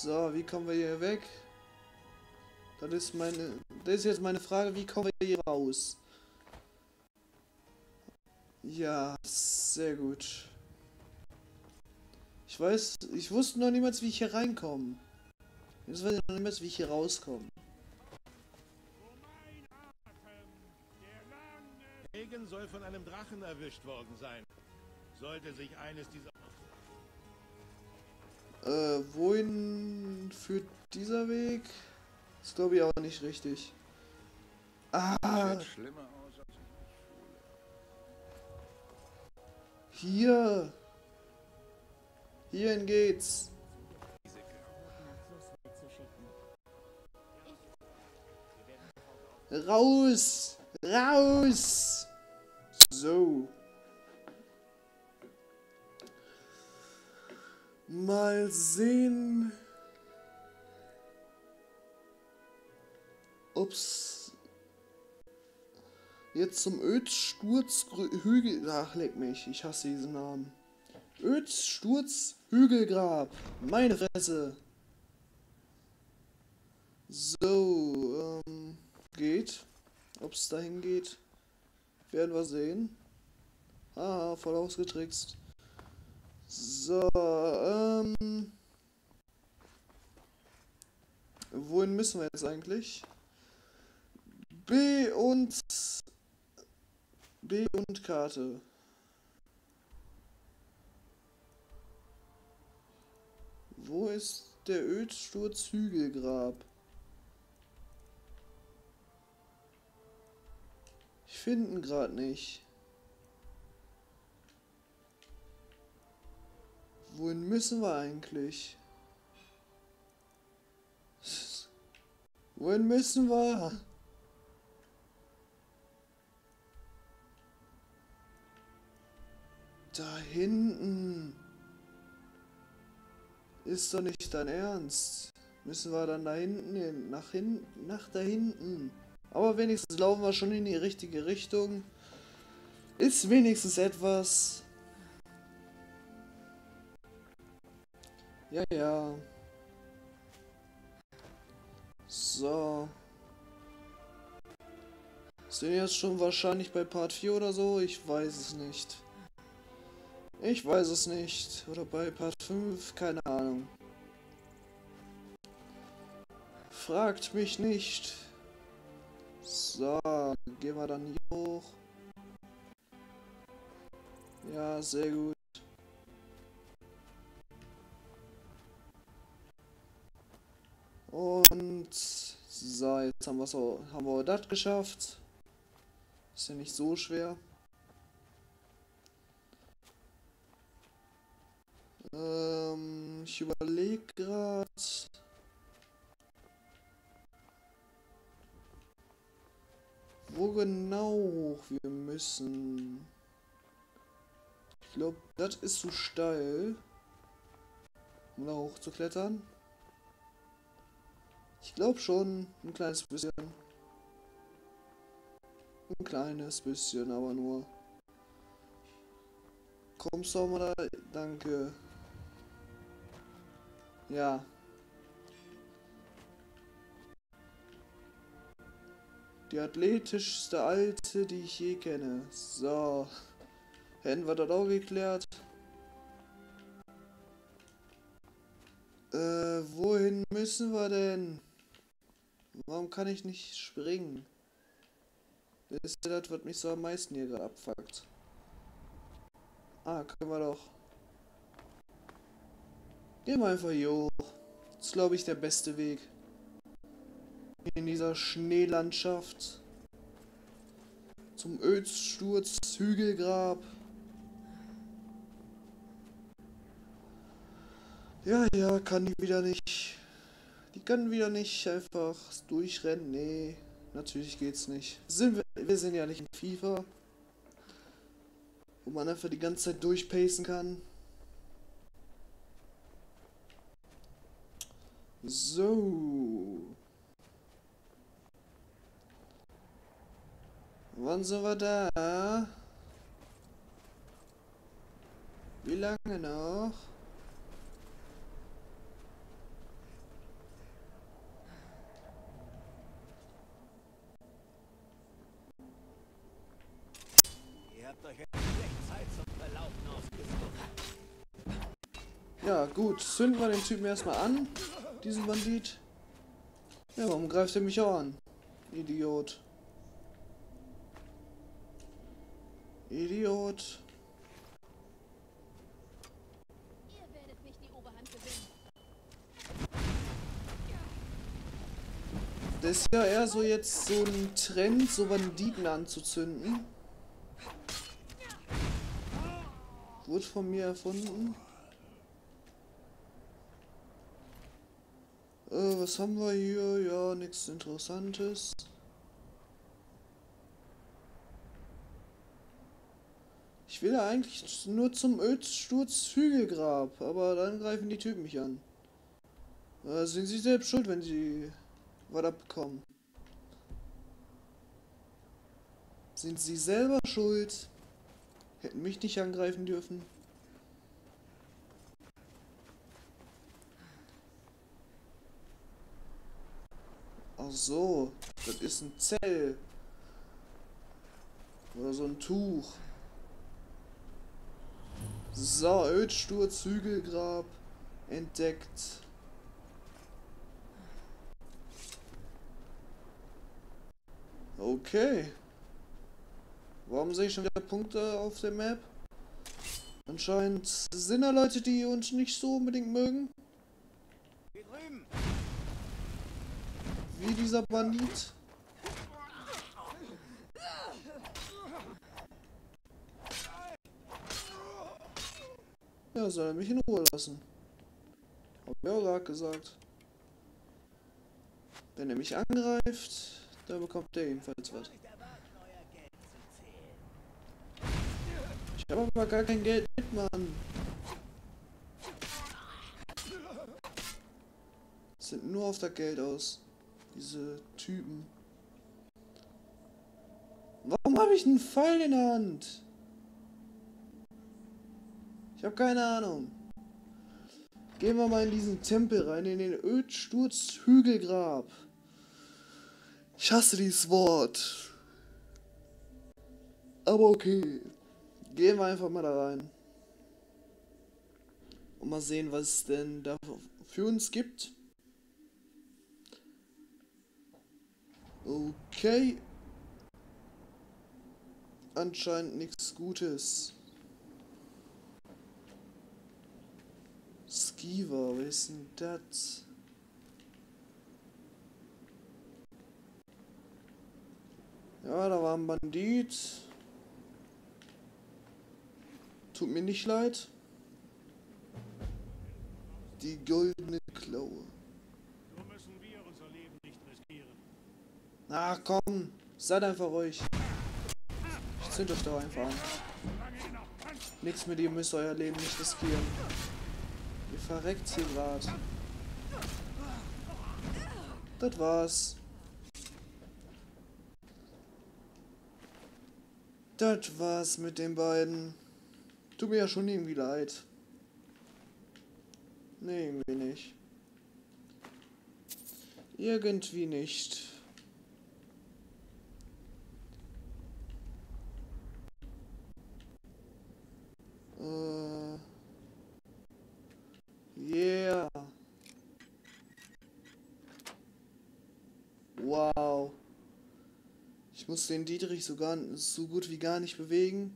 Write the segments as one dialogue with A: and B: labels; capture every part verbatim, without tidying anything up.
A: So, wie kommen wir hier weg? Das ist meine. Das ist jetzt meine Frage, wie kommen wir hier raus? Ja, sehr gut. Ich weiß, ich wusste noch niemals, wie ich hier reinkomme. Jetzt weiß ich noch niemals, wie ich hier rauskomme.
B: Regen soll von einem Drachen erwischt worden sein. Sollte sich eines dieser...
A: Äh, wohin führt dieser Weg? Das glaube ich aber nicht richtig. Ah,
C: Sieht schlimmer aus, als ich
A: hier. Hierhin geht's. Raus! Raus! So. Mal sehen, ob's jetzt zum Ödsturz-Hügel... Ach, leck mich, ich hasse diesen Namen. Ödsturz-Hügelgrab. Meine Fresse. So, ähm, geht. Ob's dahin geht, werden wir sehen. Ah, voll ausgetrickst. So, ähm... wohin müssen wir jetzt eigentlich? B und... B und Karte. Wo ist der Ödsturz-Hügelgrab? Ich finde ihn gerade nicht. Wohin müssen wir eigentlich? Wohin müssen wir? Da hinten. Ist doch nicht dein Ernst. Müssen wir dann da hinten hin? Nach hinten? Nach da hinten. Aber wenigstens laufen wir schon in die richtige Richtung. Ist wenigstens etwas. Ja, ja. So. Sind wir jetzt schon wahrscheinlich bei Part vier oder so? Ich weiß es nicht. Ich weiß es nicht. Oder bei Part fünf? Keine Ahnung. Fragt mich nicht. So, gehen wir dann hier hoch. Ja, sehr gut. Und so, jetzt haben, wir's auch, haben wir auch das geschafft. Ist ja nicht so schwer. Ähm, ich überlege gerade. Wo genau hoch wir müssen. Ich glaube, das ist zu steil, um da hoch zu klettern. Ich glaube schon, ein kleines bisschen. Ein kleines bisschen, aber nur. Kommst du auch mal da? Danke. Ja. Die athletischste Alte, die ich je kenne. So. Hätten wir das auch geklärt. Äh, wohin müssen wir denn? Warum kann ich nicht springen? Das ist ja das, was mich so am meisten hier gerade abfuckt. Ah, können wir doch. Gehen wir einfach hier hoch. Das ist, glaube ich, der beste Weg. In dieser Schneelandschaft. Zum Ödsturz-Hügelgrab. Ja, ja, kann die wieder nicht. Die können wieder nicht einfach durchrennen. Nee, natürlich geht's nicht. Sind wir, wir sind ja nicht in FIFA, wo man einfach die ganze Zeit durchpacen kann. So. Wann sind wir da? Wie lange noch? Ja, gut. Zünden wir den Typen erstmal an. Diesen Bandit. Ja, warum greift er mich auch an? Idiot. Idiot.
D: Ihr werdet nicht die Oberhand gewinnen.
A: Das ist ja eher so jetzt so ein Trend, so Banditen anzuzünden. Wurde von mir erfunden. Äh, was haben wir hier? Ja, nichts Interessantes. Ich will ja eigentlich nur zum Ölsturz-Hügelgrab, aber dann greifen die Typen mich an. Äh, sind sie selbst schuld, wenn sie was abbekommen? Sind sie selber schuld? Hätten mich nicht angreifen dürfen. Ach so, das ist ein Zell. Oder so ein Tuch. So, Ölsturz, Hügelgrab entdeckt. Okay. Warum sehe ich schon wieder Punkte auf der Map? Anscheinend sind da Leute, die uns nicht so unbedingt mögen.
C: Hier drüben.
A: Wie dieser Bandit. Ja, soll er mich in Ruhe lassen. Hab ich auch gerade gesagt. Wenn er mich angreift, dann bekommt er ebenfalls was. Ich habe aber gar kein Geld mit, Mann. Sind nur auf das Geld aus. Diese Typen. Warum habe ich einen Pfeil in der Hand? Ich habe keine Ahnung. Gehen wir mal in diesen Tempel rein, in den Ölsturz-Hügelgrab. Ich hasse dieses Wort. Aber okay. Gehen wir einfach mal da rein. Und mal sehen, was es denn da für uns gibt. Okay. Anscheinend nichts Gutes. Skiver, wer ist denn das? Ja, da war ein Bandit. Tut mir nicht leid. Die goldene Klaue.
B: So müssen wir unser Leben nicht riskieren.
A: Ach komm, seid einfach ruhig. Ich zünd euch doch einfach an. Nichts mit ihr müsst euer Leben nicht riskieren. Ihr verreckt hier grad. Das war's. Das war's mit den beiden. Tut mir ja schon irgendwie leid. Nee, irgendwie nicht. Irgendwie nicht. Äh. Yeah. Wow. Ich muss den Dietrich sogar so gut wie gar nicht bewegen.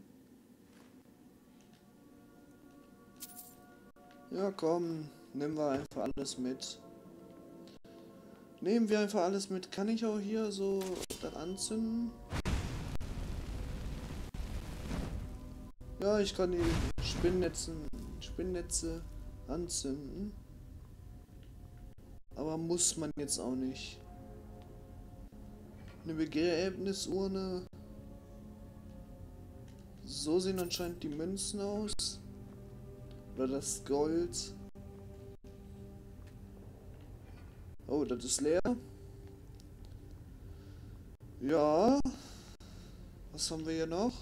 A: Ja, komm, nehmen wir einfach alles mit. Nehmen wir einfach alles mit. Kann ich auch hier so das anzünden? Ja, ich kann die Spinnnetzen, Spinnnetze anzünden. Aber muss man jetzt auch nicht. Eine Begräbnisurne. So sehen anscheinend die Münzen aus. Oder das Gold. Oh, das ist leer. Ja. Was haben wir hier noch?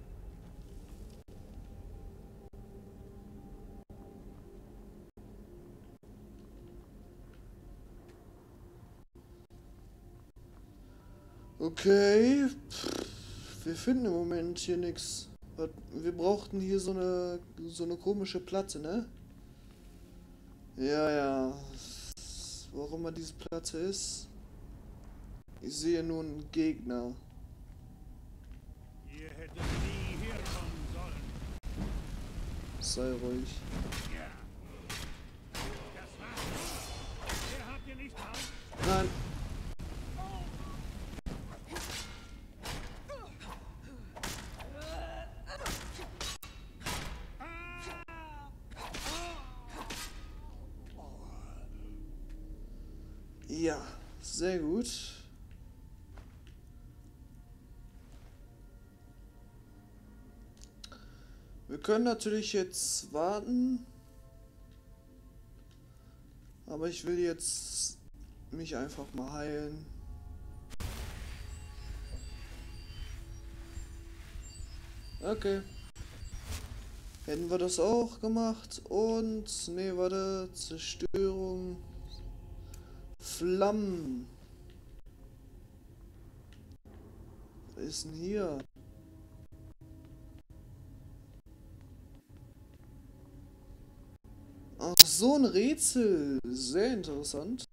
A: Okay. Wir finden im Moment hier nichts. Wir brauchten hier so eine so eine komische Platte, ne? Ja, ja. Wo auch immer diese Platte ist. Ich sehe nun einen Gegner.
B: Ihr hättet nie herkommen sollen.
A: Sei ruhig.
B: Das war's. Wer habt ihr nicht drauf?
A: Nein. Ja, sehr gut. Wir können natürlich jetzt warten. Aber ich will jetzt mich einfach mal heilen. Okay. Hätten wir das auch gemacht. Und, nee, warte, Zerstörung. Flammen. Was ist denn hier? Ach, so ein Rätsel. Sehr interessant.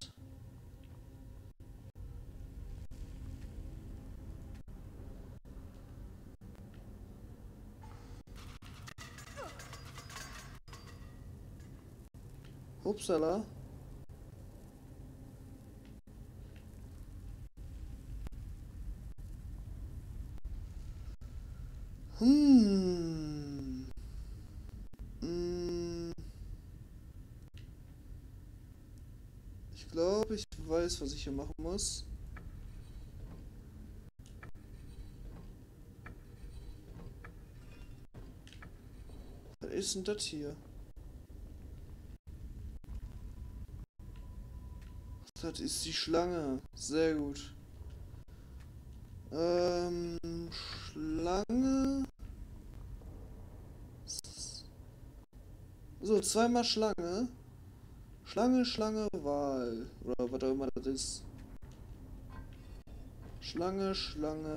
A: Upsala. Hm. Hm. Ich glaube, ich weiß, was ich hier machen muss. Was ist denn das hier? Das ist die Schlange. Sehr gut. Ähm, Schlange. So, zweimal Schlange. Schlange, Schlange, Wal. Oder was auch immer das ist. Schlange, Schlange.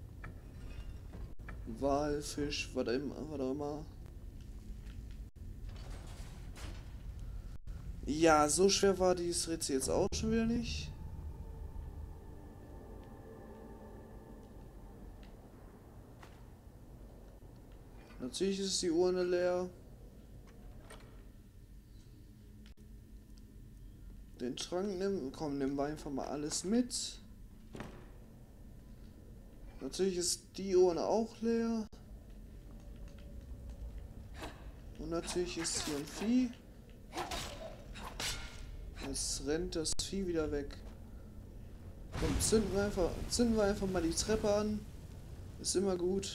A: Walfisch, was auch immer. Was auch immer. Ja, so schwer war dieses Rätsel jetzt auch schon wieder nicht. Natürlich ist die Urne leer. Den Trank nehmen. Komm, nehmen wir einfach mal alles mit. Natürlich ist die Urne auch leer. Und natürlich ist hier ein Vieh. Jetzt rennt das Vieh wieder weg. Komm, zünden wir einfach, zünden wir einfach mal die Treppe an. Ist immer gut.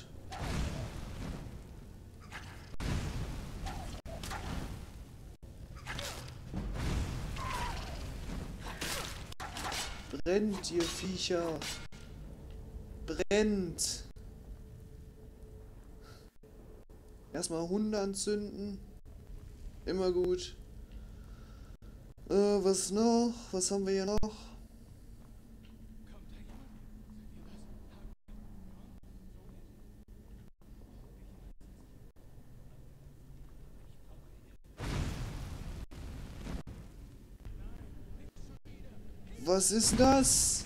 A: Brennt, ihr Viecher. Brennt. Erstmal Hunde anzünden. Immer gut. Äh, was noch? Was haben wir hier noch? Was ist das?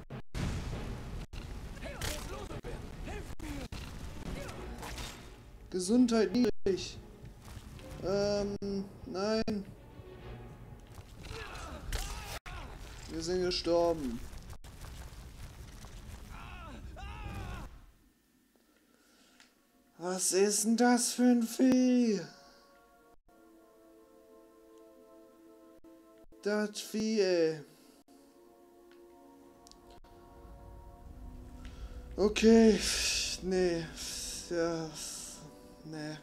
A: Gesundheit niedrig. Ähm, nein. Wir sind gestorben. Was ist denn das für ein Vieh? Das Vieh, ey. Okay, nee, ja, nee.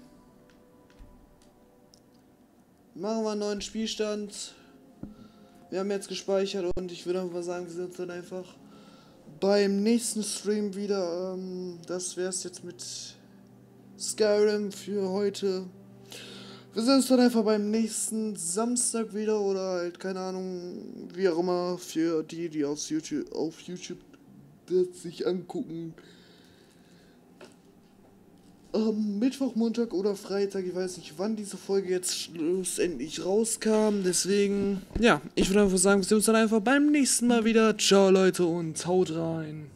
A: Machen wir einen neuen Spielstand. Wir haben jetzt gespeichert und ich würde einfach sagen, wir sehen uns dann einfach beim nächsten Stream wieder. Ähm, das wäre es jetzt mit Skyrim für heute. Wir sehen uns dann einfach beim nächsten Samstag wieder oder halt, keine Ahnung, wie auch immer, für die, die auf YouTube, auf YouTube das sich angucken. am Mittwoch, Montag oder Freitag. Ich weiß nicht, wann diese Folge jetzt schlussendlich rauskam. Deswegen, ja, ich würde einfach sagen, wir sehen uns dann einfach beim nächsten Mal wieder. Ciao, Leute, und haut rein.